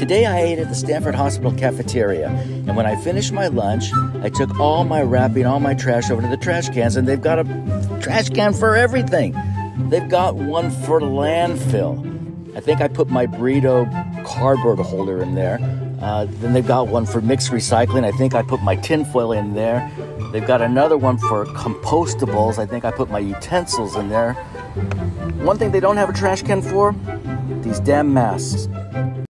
Today I ate at the Stanford Hospital cafeteria, and when I finished my lunch, I took all my wrapping, all my trash over to the trash cans, and they've got a trash can for everything. They've got one for landfill. I think I put my burrito cardboard holder in there. Then they've got one for mixed recycling. I think I put my tinfoil in there. They've got another one for compostables. I think I put my utensils in there. One thing they don't have a trash can for, these damn masks.